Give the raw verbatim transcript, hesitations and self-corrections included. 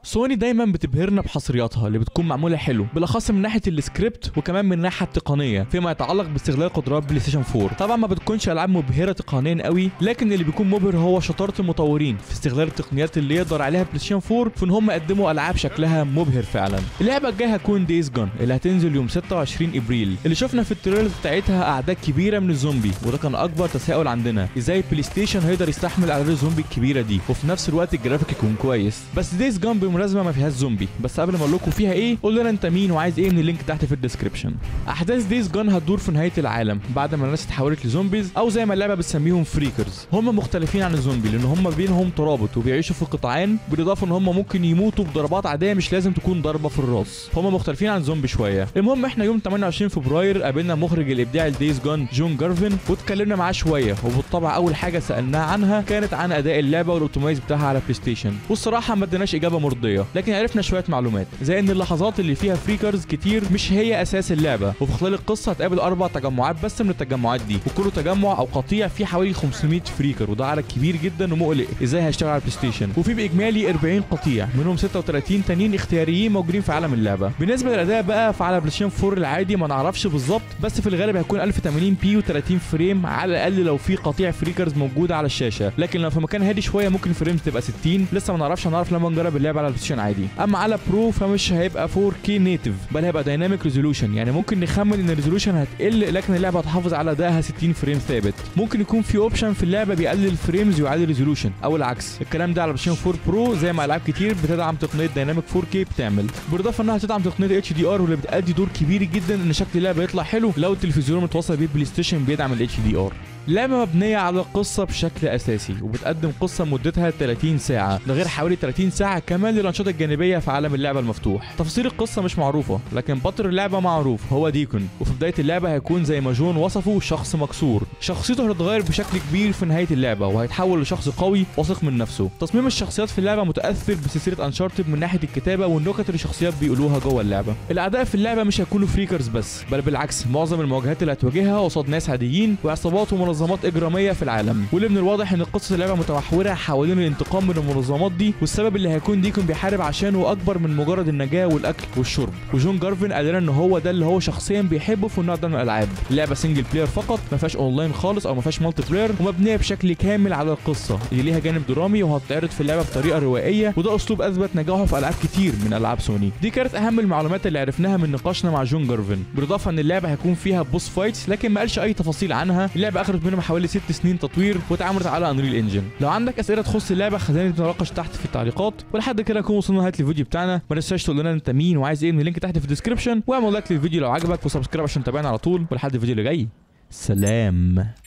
سوني دايما بتبهرنا بحصرياتها اللي بتكون معموله حلو، بالاخص من ناحيه السكريبت وكمان من الناحيه التقنيه فيما يتعلق باستغلال قدرات بلاي ستيشن فور. طبعا ما بتكونش العاب مبهره تقنيا قوي، لكن اللي بيكون مبهر هو شطاره المطورين في استغلال التقنيات اللي يقدر عليها بلاي ستيشن فور في ان هم يقدموا العاب شكلها مبهر فعلا. اللعبه الجايه هتكون دايز جون اللي هتنزل يوم ستة وعشرين ابريل، اللي شفنا في التريلر بتاعتها اعداد كبيره من الزومبي، وده كان اكبر تساؤل عندنا، ازاي البلاي ستيشن هيقدر يستحمل اعداد الزومبي الكبيره دي وفي نفس الوقت الجرافيك يكون كويس. بس دايز جون بالمناسبه ما فيهاش زومبي، بس قبل ما اقول لكم فيها ايه قول لنا انت مين وعايز ايه من اللينك تحت في الديسكربشن. احداث دايز جون هتدور في نهايه العالم بعد ما الناس اتحولت لزومبيز، او زي ما اللعبه بتسميهم فريكرز. هم مختلفين عن الزومبي لان هم بينهم ترابط وبيعيشوا في قطاعين، بالاضافه ان هم ممكن يموتوا بضربات عاديه مش لازم تكون ضربه في الراس. هم مختلفين عن الزومبي شويه. المهم احنا يوم ثمانية وعشرين فبراير قابلنا مخرج الابداعي لدايز جون جون جارفن واتكلمنا معاه شويه، وبالطبع اول حاجه سالناه عنها كانت عن اداء اللعبه والاوبتمايز بتاعها على بلاي ستيشن، والصراحه ما اديناش اجابه مرضيه، لكن عرفنا شويه معلومات زي ان اللحظات اللي فيها فريكرز كتير مش هي اساس اللعبه، وفي خلال القصه هتقابل اربع تجمعات بس من التجمعات دي، وكل تجمع او قطيع فيه حوالي خمسمية فريكر، وده عدد كبير جدا ومقلق ازاي هيشتغل على البلاي ستيشن. وفي باجمالي أربعين قطيع منهم ستة وتلاتين تانيين اختياريين موجودين في عالم اللعبه. بالنسبه للاداء بقى فعلى بلاي ستيشن فور العادي ما نعرفش بالظبط، بس في الغالب هيكون ألف وثمانين بي و30 فريم على الاقل لو في قطيع فريكرز موجوده على الشاشه، لكن لو في مكان هادي شويه ممكن الفريمز تبقى ستين، لسه ما نعرفش، هنعرف لما نجرب اللعبه على البلاي ستيشن عادي. اما على برو فمش هيبقى فور كي نيتف، بل هيبقى دايناميك ريزولوشن، يعني ممكن نخمن ان الريزولوشن هتقل لكن اللعبه هتحافظ على ادائها ستين فريم ثابت. ممكن يكون في اوبشن في اللعبه بيقلل الفريمز ويعلي الريزولوشن او العكس. الكلام ده على بلاي ستيشن فور برو زي ما العاب كتير بتدعم تقنيه دايناميك فور كي بتعمل، بالاضافه انها تدعم تقنيه اتش دي ار، واللي بتأدي دور كبير جدا ان شكل اللعبه يطلع حلو لو التلفزيون متوصل بيه بلاي ستيشن بيدعم الاتش دي ار. اللعبة مبنية على القصة بشكل أساسي، وبتقدم قصة مدتها ثلاثين ساعة، ده غير حوالي ثلاثين ساعة كمان للأنشطة الجانبية في عالم اللعبة المفتوح. تفاصيل القصة مش معروفة، لكن بطل اللعبة معروف هو ديكون، وفي بداية اللعبة هيكون زي ما جون وصفه شخص مكسور. شخصيته هتتغير بشكل كبير في نهاية اللعبة وهيتحول لشخص قوي واثق من نفسه. تصميم الشخصيات في اللعبة متأثر بسلسلة انشارتد من ناحية الكتابة والنكت اللي الشخصيات بيقولوها جوه اللعبة. الأعداء في اللعبة مش هيكونوا فريكرز بس، بل بالعكس معظم المواجهات اللي هتواجهها قصاد ناس عاديين وعصابات ومنظمات إجرامية في العالم، واللي من الواضح ان قصه اللعبه متمحوره حوالين الانتقام من المنظمات دي، والسبب اللي هيكون ديكون بيحارب عشانه اكبر من مجرد النجاه والاكل والشرب. وجون جارفن قال لنا ان هو ده اللي هو شخصيا بيحبه في النوع ده من الالعاب. اللعبه سنجل بلاير فقط، ما فيهاش اونلاين خالص او ما فيهاش مالتي بلاير، ومبنيه بشكل كامل على القصه اللي ليها جانب درامي وهتتعرض في اللعبه بطريقه روائيه، وده اسلوب اثبت نجاحه في العاب كتير من العاب سوني. دي كانت اهم المعلومات اللي عرفناها من نقاشنا مع جون جارفن، بالاضافه ان اللعبه هيكون فيها بوس فايتس لكن ما قالش اي تفاصيل عنها. اللعبه اخذت منهم حوالي ست سنين تطوير واتعملت على انريل انجن. لو عندك اسئله تخص اللعبه خلينا نتناقش تحت في التعليقات، ولحد كده نكون وصلنا لنهايه الفيديو بتاعنا. ما تنساش تقول لنا انت مين وعايز ايه من اللينك تحت في الديسكربشن، واعمل لايك للفيديو لو عجبك وسبسكرايب عشان تتابعنا على طول، ولحد الفيديو اللي جاي سلام.